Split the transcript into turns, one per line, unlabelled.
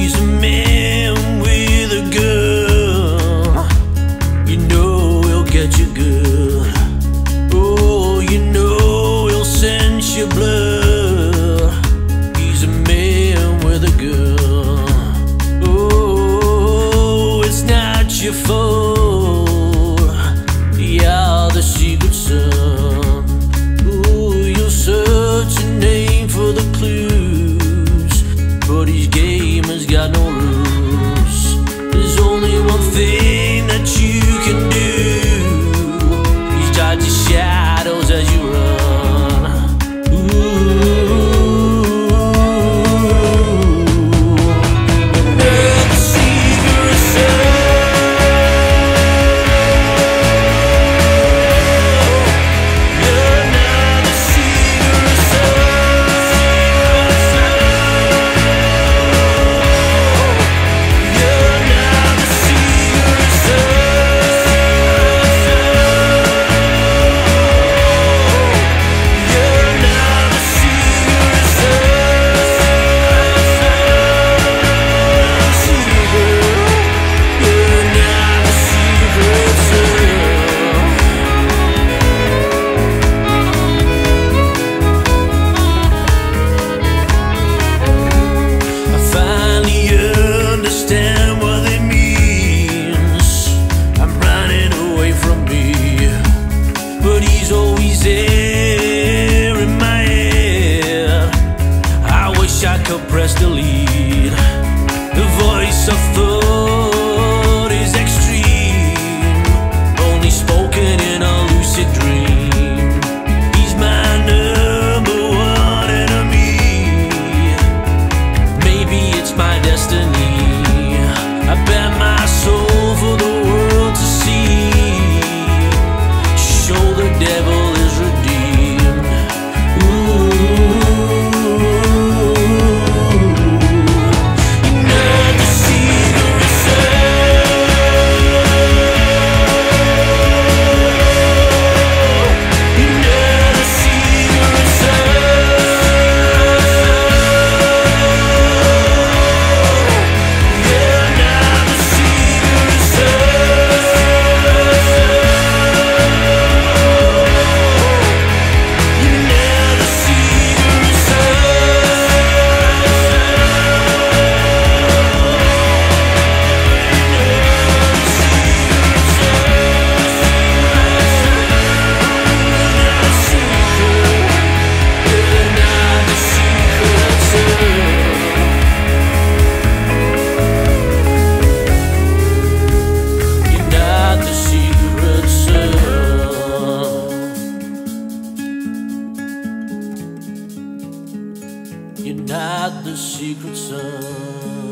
He's a man with a gun. You know he'll get you good. Oh, you know he'll sense your blood. He's a man with a gun. Oh, it's not your fault. You're the secret son. Oh, you'll search a name for the clues, but his game has got no rules. There's only one thing that you can do. He's dodging shadows as you run. Another secret son. Press delete. The voice of thought is extreme, only spoken in a lucid dream. He's my number one enemy. Maybe it's my destiny. I bet my soul for the world to see. Show the devil is redeemed. Ooh. You're not the secret son.